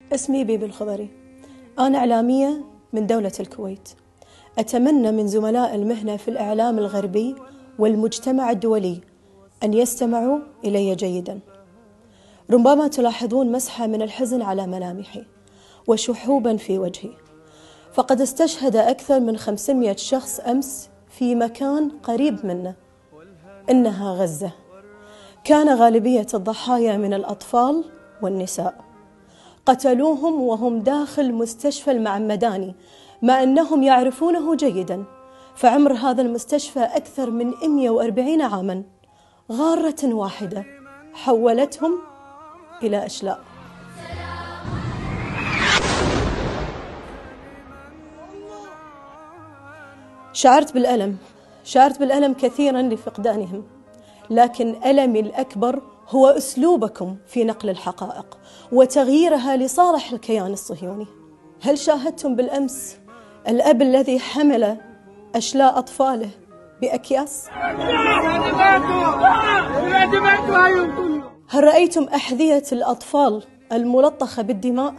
اسمي بيبي الخضري، أنا إعلامية من دولة الكويت. أتمنى من زملاء المهنة في الإعلام الغربي والمجتمع الدولي أن يستمعوا إلي جيدا. ربما تلاحظون مسحة من الحزن على ملامحي وشحوبا في وجهي، فقد استشهد أكثر من 500 شخص أمس في مكان قريب منا. إنها غزة. كان غالبية الضحايا من الأطفال والنساء، قتلوهم وهم داخل مستشفى المعمداني، ما أنهم يعرفونه جيدا، فعمر هذا المستشفى أكثر من 140 عاما. غارة واحدة حولتهم إلى أشلاء. شعرت بالألم كثيرا لفقدانهم، لكن ألمي الأكبر هو أسلوبكم في نقل الحقائق وتغييرها لصالح الكيان الصهيوني. هل شاهدتم بالأمس الأب الذي حمل أشلاء أطفاله بأكياس؟ هل رأيتم أحذية الأطفال الملطخة بالدماء؟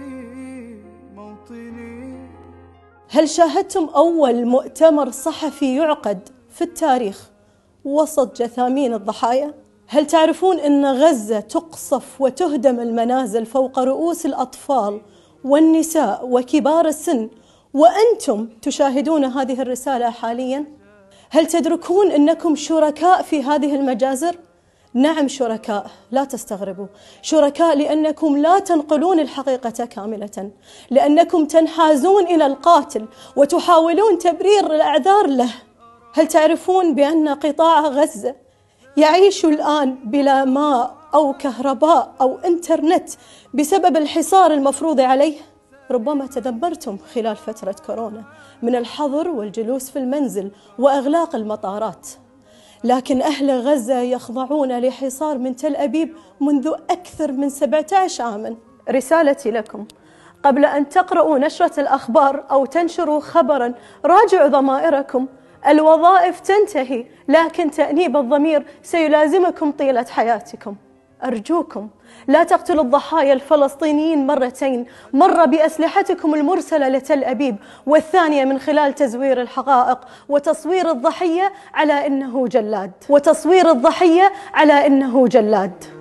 هل شاهدتم أول مؤتمر صحفي يعقد في التاريخ وسط جثامين الضحايا؟ هل تعرفون أن غزة تقصف وتهدم المنازل فوق رؤوس الأطفال والنساء وكبار السن وأنتم تشاهدون هذه الرسالة حاليا؟ هل تدركون أنكم شركاء في هذه المجازر؟ نعم شركاء، لا تستغربوا، شركاء لأنكم لا تنقلون الحقيقة كاملة، لأنكم تنحازون إلى القاتل وتحاولون تبرير الأعذار له. هل تعرفون بأن قطاع غزة يعيش الآن بلا ماء أو كهرباء أو إنترنت بسبب الحصار المفروض عليه؟ ربما تدمرتم خلال فترة كورونا من الحظر والجلوس في المنزل وإغلاق المطارات، لكن أهل غزة يخضعون لحصار من تل أبيب منذ أكثر من 17 عاما. رسالتي لكم: قبل أن تقرأوا نشرة الأخبار أو تنشروا خبرا راجعوا ضمائركم. الوظائف تنتهي، لكن تأنيب الضمير سيلازمكم طيلة حياتكم. أرجوكم لا تقتلوا الضحايا الفلسطينيين مرتين، مرة بأسلحتكم المرسلة لتل أبيب، والثانية من خلال تزوير الحقائق وتصوير الضحية على أنه جلاد.